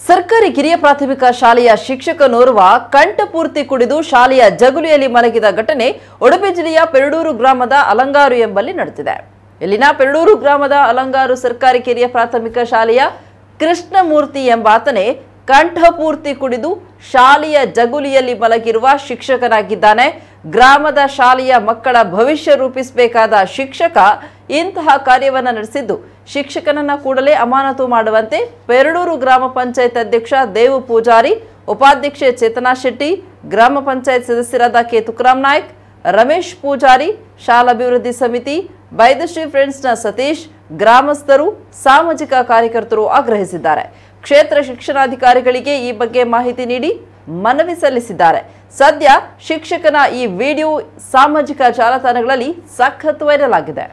ಸರ್ಕಾರಿ ಕಿರಿಯ ಪ್ರಾಥಮಿಕ ಶಾಲೆಯ ಶಿಕ್ಷಕನೋರ್ವ ಕಂಠಪೂರ್ತಿ ಕುಡಿದು ಶಾಲೆಯ ಜಗುಲಿಯಲ್ಲಿ ಮಲಗಿದ ಘಟನೆ ಉಡುಪಿ ಜಿಲ್ಲೆಯ ಪೆರಡೂರು ಗ್ರಾಮದ ಅಲಂಗಾರು ಎಂಬಲ್ಲಿ ನಡೆದಿದೆ. ಇಲ್ಲಿನ ಪೆರಡೂರು ಗ್ರಾಮದ ಅಲಂಗಾರು ಸರ್ಕಾರಿ ಕಿರಿಯ ಪ್ರಾಥಮಿಕ ಶಾಲೆಯ ಕೃಷ್ಣಮೂರ್ತಿ ಎಂಬಾತನೇ ಕಂಠಪೂರ್ತಿ ಕುಡಿದು ಶಾಲೆಯ ಜಗುಲಿಯಲ್ಲಿ ಮಲಗಿರುವ ಶಿಕ್ಷಕನಾಗಿದ್ದಾನೆ. ಗ್ರಾಮದ ಶಾಲೆಯ ಮಕ್ಕಳ ಭವಿಷ್ಯ ರೂಪಿಸಬೇಕಾದ ಶಿಕ್ಷಕ ಇಂತಹ ಕಾರ್ಯವನ್ನು ನಡೆಸಿದ್ದು ಶಿಕ್ಷಕನನ್ನ ಕೂಡಲೇ ಅಮಾನತು ಮಾಡುವಂತೆ ಪೆರಡೂರು ಗ್ರಾಮ ಪಂಚಾಯತ್ ಅಧ್ಯಕ್ಷ ದೇವು ಪೂಜಾರಿ, ಉಪಾಧ್ಯಕ್ಷೆ ಚೇತನಾ ಶೆಟ್ಟಿ, ಗ್ರಾಮ ಪಂಚಾಯತ್ ಸದಸ್ಯರಾದ ಕೆ ತುಕರಾಮ್ ನಾಯ್ಕ್, ರಮೇಶ್ ಪೂಜಾರಿ, ಶಾಲಾಭಿವೃದ್ಧಿ ಸಮಿತಿ, ಬೈದಶ್ರೀ ಫ್ರೆಂಡ್ಸ್ನ ಸತೀಶ್, ಗ್ರಾಮಸ್ಥರು, ಸಾಮಾಜಿಕ ಕಾರ್ಯಕರ್ತರು ಆಗ್ರಹಿಸಿದ್ದಾರೆ. ಕ್ಷೇತ್ರ ಶಿಕ್ಷಣಾಧಿಕಾರಿಗಳಿಗೆ ಈ ಬಗ್ಗೆ ಮಾಹಿತಿ ನೀಡಿ ಮನವಿ ಸಲ್ಲಿಸಿದ್ದಾರೆ. ಸದ್ಯ ಶಿಕ್ಷಕನ ಈ ವಿಡಿಯೋ ಸಾಮಾಜಿಕ ಜಾಲತಾಣಗಳಲ್ಲಿ ಸಖತ್ ವೈರಲ್ ಆಗಿದೆ.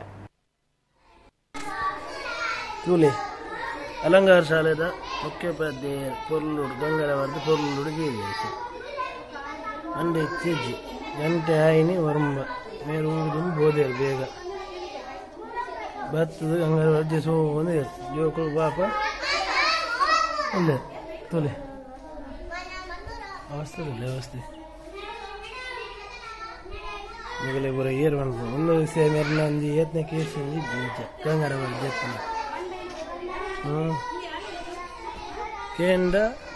ಅಲಂಗಾರ ಶಾಲೆದ ಮುಖ್ಯೋಪಾಧ್ಯಾಯ ಪೊರ್ಲೂರು ಗಂಗರವರ್ದು ಪೊರ್ಲೂರು ಜೀವಿಸಿ ಅಂಡೆ ಚಿಜ್ಜಿ ಗಂಟೆ ಆಯಿನಿ ವರ್ಮ ಮೇರು ಊರು ಬೋದೇರು ಬೇಗ ಬತ್ತದು ಗಂಗರವರ್ದು ಸೋಂದು ಜೋಕುಳು ಪಾಪ ಇಲ್ಲ ತೊಲೆ ಅವಸ್ಥೆ ವ್ಯವಸ್ಥೆ ಮೊದಲೇ ಬರ ಏರು ಬಂದು ಒಂದು ವಿಷಯ ಮೇರೆ ನಂದು ಯತ್ನ ಕೇಸಿ ಗಂಗರವರ್ದು ಜಪ್ಪನ ಕೇಂದ್ರ